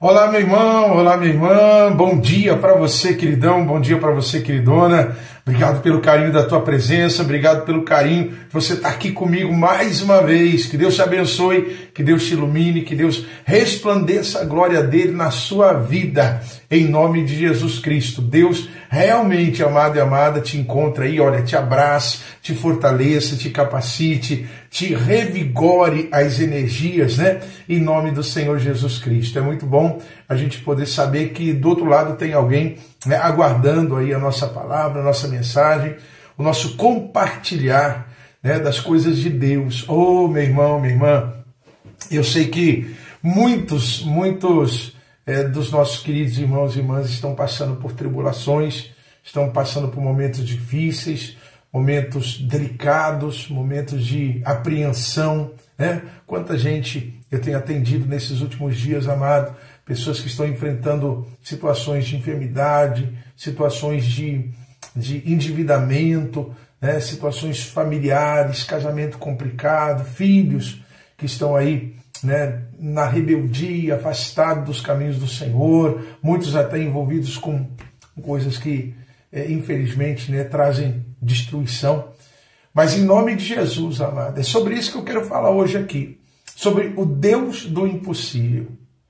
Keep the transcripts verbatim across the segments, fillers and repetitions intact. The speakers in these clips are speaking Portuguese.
Olá, meu irmão, olá, minha irmã, bom dia para você, queridão, bom dia para você, queridona. Obrigado pelo carinho da tua presença, obrigado pelo carinho de você estar aqui comigo mais uma vez. Que Deus te abençoe, que Deus te ilumine, que Deus resplandeça a glória dele na sua vida, em nome de Jesus Cristo. Deus realmente, amado e amada, te encontra aí, olha, te abrace, te fortaleça, te capacite, te revigore as energias, né? Em nome do Senhor Jesus Cristo. É muito bom a gente poder saber que do outro lado tem alguém, né, aguardando aí a nossa palavra, a nossa mensagem, o nosso compartilhar, né, das coisas de Deus. Oh, meu irmão, minha irmã, eu sei que muitos, muitos é, dos nossos queridos irmãos e irmãs estão passando por tribulações, estão passando por momentos difíceis, momentos delicados, momentos de apreensão, né? Quanta gente eu tenho atendido nesses últimos dias, amado, pessoas que estão enfrentando situações de enfermidade, situações de, de endividamento, né? Situações familiares, casamento complicado, filhos que estão aí, né, na rebeldia, afastados dos caminhos do Senhor, muitos até envolvidos com coisas que, é, infelizmente, né, trazem destruição. Mas em nome de Jesus, amado, é sobre isso que eu quero falar hoje aqui, sobre o Deus do impossível,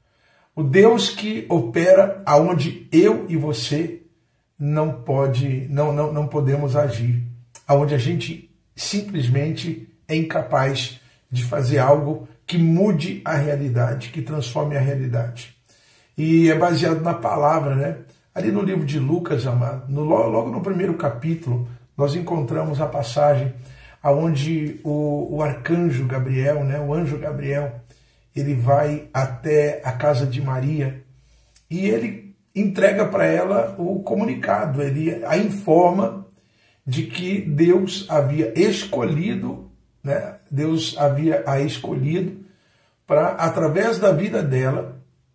o Deus que opera aonde eu e você não pode, não, não, não podemos agir, aonde a gente simplesmente é incapaz de fazer algo que mude a realidade, que transforme a realidade. E é baseado na palavra, né? Ali no livro de Lucas, amado, no, logo no primeiro capítulo, nós encontramos a passagem onde o, o arcanjo Gabriel, né, o anjo Gabriel, ele vai até a casa de Maria e ele entrega para ela o comunicado, ele a informa de que Deus havia escolhido, né, Deus havia a escolhido para, através da vida dela,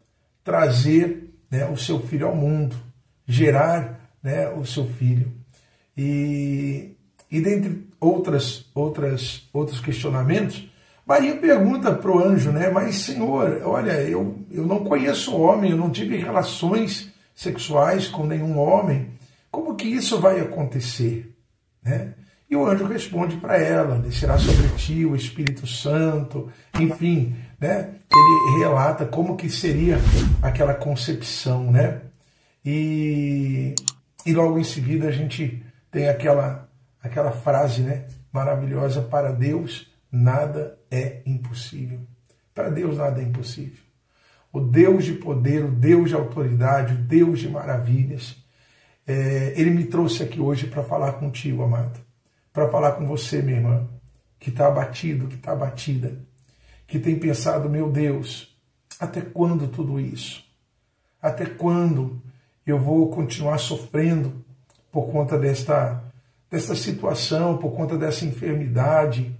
trazer, né, o seu filho ao mundo, gerar, né, o seu filho. E, e dentre outras, outras, outros questionamentos, Maria pergunta para o anjo, né, mas Senhor, olha, eu, eu não conheço homem, eu não tive relações sexuais com nenhum homem, como que isso vai acontecer? Né? E o anjo responde para ela, descerá sobre ti o Espírito Santo, enfim, né? Ele relata como que seria aquela concepção, né? E, e logo em seguida a gente tem aquela, aquela frase, né, maravilhosa: para Deus nada é impossível. Para Deus nada é impossível. O Deus de poder, o Deus de autoridade, o Deus de maravilhas, é, Ele me trouxe aqui hoje para falar contigo, amado, para falar com você, minha irmã, que está abatido, que está abatida, que tem pensado, meu Deus, até quando tudo isso? Até quando eu vou continuar sofrendo por conta desta, desta situação, por conta dessa enfermidade?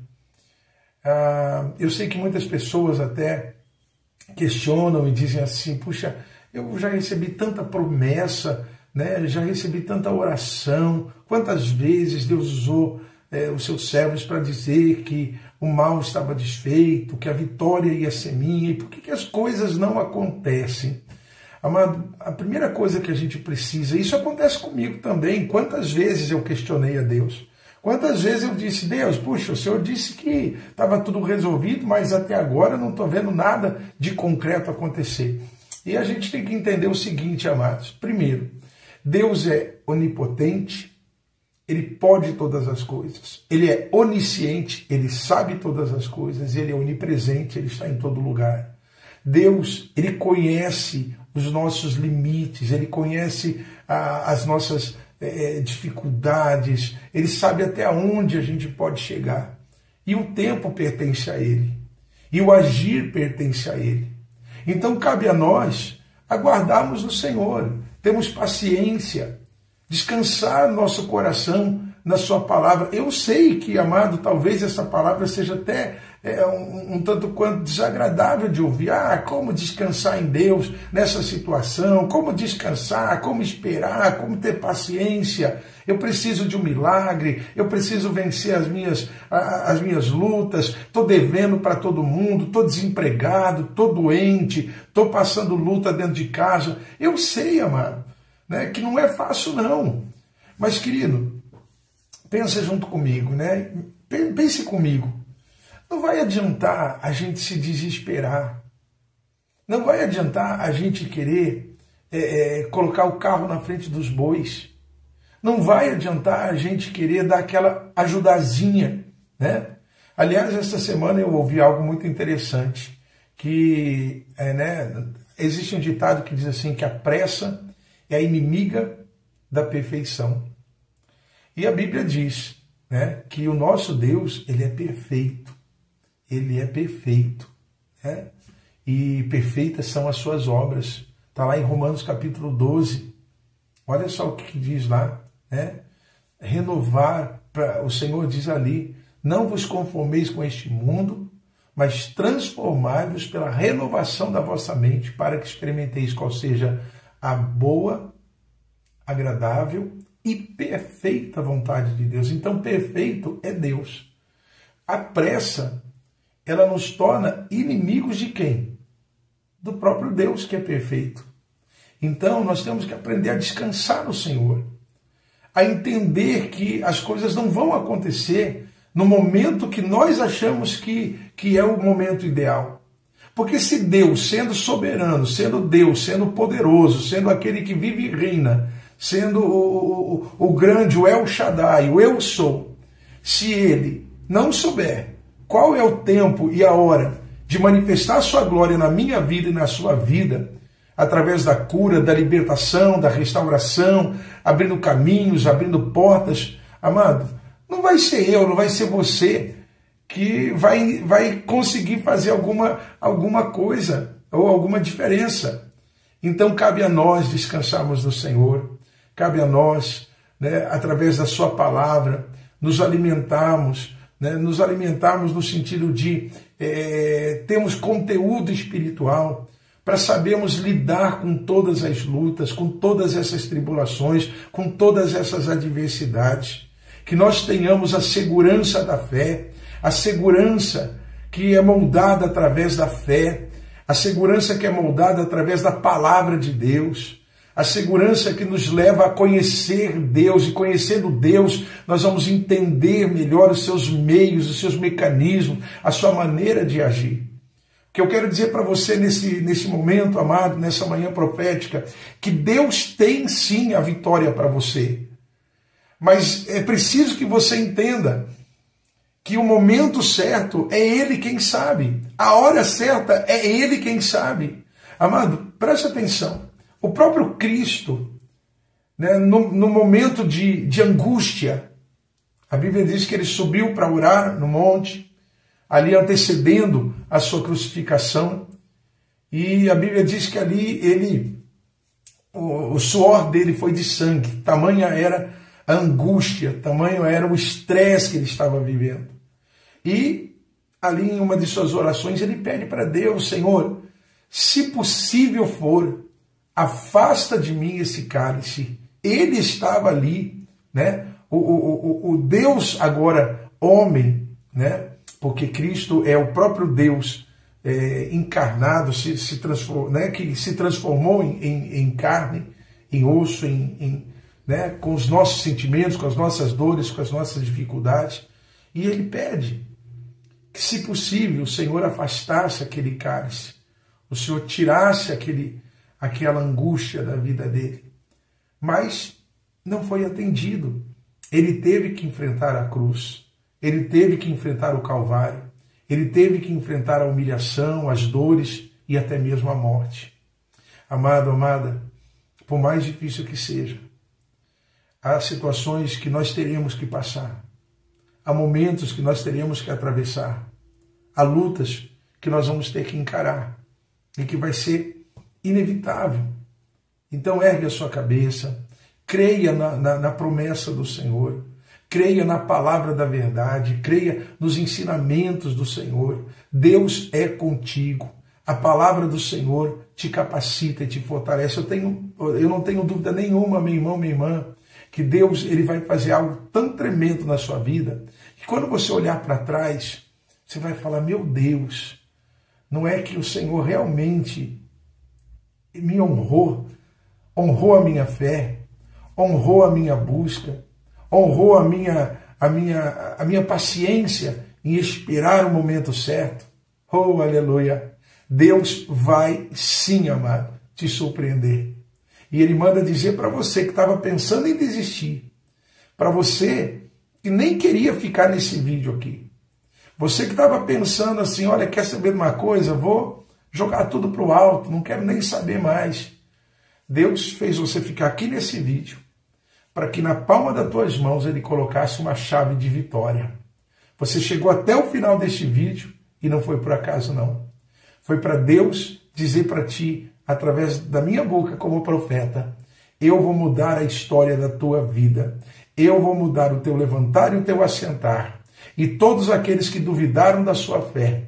Ah, eu sei que muitas pessoas até questionam e dizem assim, puxa, eu já recebi tanta promessa, né? Já recebi tanta oração, quantas vezes Deus usou é, os seus servos para dizer que o mal estava desfeito, que a vitória ia ser minha, e por que, que as coisas não acontecem? Amado, a primeira coisa que a gente precisa, isso acontece comigo também, quantas vezes eu questionei a Deus, quantas vezes eu disse, Deus, puxa, o Senhor disse que estava tudo resolvido, mas até agora eu não estou vendo nada de concreto acontecer. E a gente tem que entender o seguinte, amados, primeiro, Deus é onipotente, Ele pode todas as coisas, Ele é onisciente, Ele sabe todas as coisas, Ele é onipresente, Ele está em todo lugar. Deus, Ele conhece os nossos limites, Ele conhece ah, as nossas eh, dificuldades, Ele sabe até onde a gente pode chegar. E o tempo pertence a Ele, e o agir pertence a Ele. Então cabe a nós aguardarmos o Senhor, temos paciência, descansar nosso coração na sua palavra. Eu sei que, amado, talvez essa palavra seja até é, um, um tanto quanto desagradável de ouvir. Ah, como descansar em Deus nessa situação, como descansar, como esperar, como ter paciência. Eu preciso de um milagre, eu preciso vencer as minhas, as minhas lutas, estou devendo para todo mundo, estou desempregado, estou doente, estou passando luta dentro de casa. Eu sei, amado, né, que não é fácil não. Mas, querido, pensa junto comigo, né? Pense comigo. Não vai adiantar a gente se desesperar. Não vai adiantar a gente querer é, é, colocar o carro na frente dos bois. Não vai adiantar a gente querer dar aquela ajudazinha, né? Aliás, esta semana eu ouvi algo muito interessante, que é, né, existe um ditado que diz assim, que a pressa é a inimiga da perfeição. E a Bíblia diz, né, que o nosso Deus, ele é perfeito. Ele é perfeito, né? E perfeitas são as suas obras. Está lá em Romanos capítulo doze. Olha só o que, que diz lá, né? Renovar, pra, o Senhor diz ali, não vos conformeis com este mundo, mas transformai-vos pela renovação da vossa mente, para que experimenteis qual seja a boa, agradável e perfeita vontade de Deus. Então, perfeito é Deus. A pressa, ela nos torna inimigos de quem? Do próprio Deus, que é perfeito. Então, nós temos que aprender a descansar no Senhor, a entender que as coisas não vão acontecer no momento que nós achamos que, que é o momento ideal. Porque se Deus, sendo soberano, sendo Deus, sendo poderoso, sendo aquele que vive e reina, sendo o, o, o grande, o El Shaddai, o Eu Sou, se Ele não souber qual é o tempo e a hora de manifestar a sua glória na minha vida e na sua vida, através da cura, da libertação, da restauração, abrindo caminhos, abrindo portas, amado, não vai ser eu, não vai ser você que vai, vai conseguir fazer alguma, alguma coisa ou alguma diferença. Então cabe a nós descansarmos no Senhor, cabe a nós, né, através da sua palavra, nos alimentarmos, né, nos alimentarmos no sentido de é, termos conteúdo espiritual, para sabermos lidar com todas as lutas, com todas essas tribulações, com todas essas adversidades. Que nós tenhamos a segurança da fé, a segurança que é moldada através da fé, a segurança que é moldada através da palavra de Deus, a segurança que nos leva a conhecer Deus, e conhecendo Deus, nós vamos entender melhor os seus meios, os seus mecanismos, a sua maneira de agir. O que eu quero dizer para você nesse, nesse momento, amado, nessa manhã profética, que Deus tem sim a vitória para você. Mas é preciso que você entenda que o momento certo é Ele quem sabe. A hora certa é Ele quem sabe. Amado, preste atenção. O próprio Cristo, né, no, no momento de, de angústia, a Bíblia diz que Ele subiu para orar no monte, ali antecedendo a sua crucificação, e a Bíblia diz que ali ele, o, o suor dele foi de sangue, tamanha era a angústia, tamanho era o estresse que ele estava vivendo. E ali em uma de suas orações ele pede para Deus, Senhor, se possível for, afasta de mim esse cálice. Ele estava ali, né? O, o, o, o Deus agora homem, né? Porque Cristo é o próprio Deus é, encarnado, se, se transformou, né? Que se transformou em, em, em carne, em osso, em, em, né? Com os nossos sentimentos, com as nossas dores, com as nossas dificuldades. E ele pede que, se possível, o Senhor afastasse aquele cálice, o Senhor tirasse aquele, aquela angústia da vida dele. Mas não foi atendido. Ele teve que enfrentar a cruz. Ele teve que enfrentar o Calvário, ele teve que enfrentar a humilhação, as dores e até mesmo a morte. Amado, amada, por mais difícil que seja, há situações que nós teremos que passar, há momentos que nós teremos que atravessar, há lutas que nós vamos ter que encarar e que vai ser inevitável. Então ergue a sua cabeça, creia na, na, na promessa do Senhor, creia na palavra da verdade, creia nos ensinamentos do Senhor. Deus é contigo. A palavra do Senhor te capacita e te fortalece. Eu, tenho, eu não tenho dúvida nenhuma, meu irmão, minha irmã, que Deus ele vai fazer algo tão tremendo na sua vida, que quando você olhar para trás, você vai falar, meu Deus, não é que o Senhor realmente me honrou, honrou a minha fé, honrou a minha busca, honrou a minha, a minha, a minha paciência em esperar o momento certo. Oh, aleluia! Deus vai sim, amado, te surpreender. E Ele manda dizer para você que estava pensando em desistir, para você que nem queria ficar nesse vídeo aqui, você que estava pensando assim, olha, quer saber de uma coisa? Vou jogar tudo para o alto, não quero nem saber mais. Deus fez você ficar aqui nesse vídeo, para que na palma das tuas mãos Ele colocasse uma chave de vitória. Você chegou até o final deste vídeo e não foi por acaso não. Foi para Deus dizer para ti, através da minha boca como profeta, eu vou mudar a história da tua vida. Eu vou mudar o teu levantar e o teu assentar. E todos aqueles que duvidaram da sua fé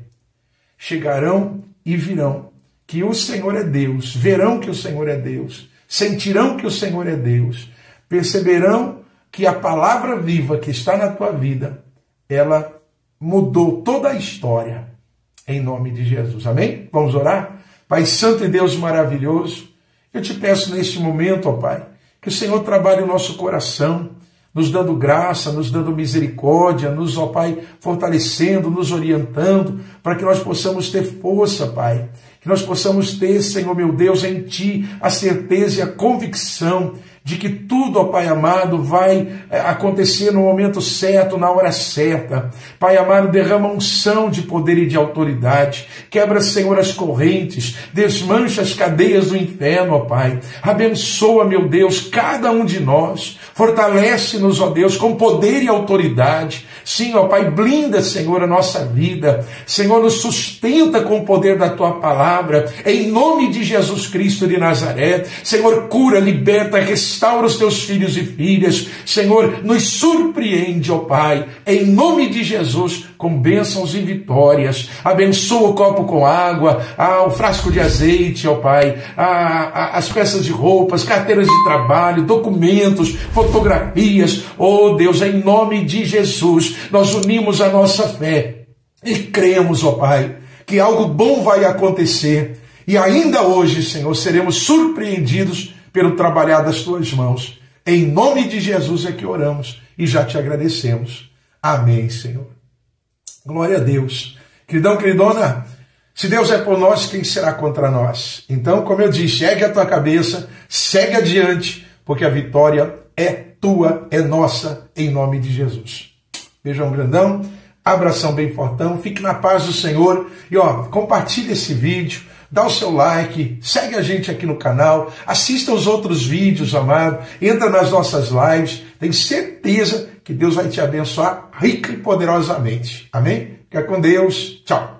chegarão e virão que o Senhor é Deus, verão que o Senhor é Deus, sentirão que o Senhor é Deus, perceberão que a palavra viva que está na tua vida, ela mudou toda a história, em nome de Jesus. Amém? Vamos orar? Pai Santo e Deus maravilhoso, eu te peço neste momento, ó Pai, que o Senhor trabalhe o nosso coração, nos dando graça, nos dando misericórdia, nos, ó Pai, fortalecendo, nos orientando, para que nós possamos ter força, Pai, que nós possamos ter, Senhor meu Deus, em Ti a certeza e a convicção de que tudo, ó Pai amado, vai acontecer no momento certo, na hora certa. Pai amado, derrama unção de poder e de autoridade. Quebra, Senhor, as correntes. Desmancha as cadeias do inferno, ó Pai. Abençoa, meu Deus, cada um de nós. Fortalece-nos, ó Deus, com poder e autoridade. Sim, ó Pai, blinda, Senhor, a nossa vida. Senhor, nos sustenta com o poder da Tua palavra. Em nome de Jesus Cristo de Nazaré. Senhor, cura, liberta, restaura os Teus filhos e filhas. Senhor, nos surpreende, ó Pai. Em nome de Jesus, com bênçãos e vitórias. Abençoa o copo com água, ah, o frasco de azeite, ó Pai. Ah, ah, as peças de roupas, carteiras de trabalho, documentos, fotografias. Oh Deus, em nome de Jesus, nós unimos a nossa fé e cremos, ó Pai, que algo bom vai acontecer. E ainda hoje, Senhor, seremos surpreendidos pelo trabalhar das Tuas mãos. Em nome de Jesus é que oramos e já te agradecemos. Amém, Senhor. Glória a Deus. Queridão, queridona, se Deus é por nós, quem será contra nós? Então, como eu disse, ergue a tua cabeça, segue adiante, porque a vitória é tua, é nossa, em nome de Jesus. Beijão grandão, abração bem fortão, fique na paz do Senhor e ó, compartilhe esse vídeo, dá o seu like, segue a gente aqui no canal, assista os outros vídeos, amado, entra nas nossas lives, tenho certeza que Deus vai te abençoar rica e poderosamente. Amém? Fica com Deus, tchau.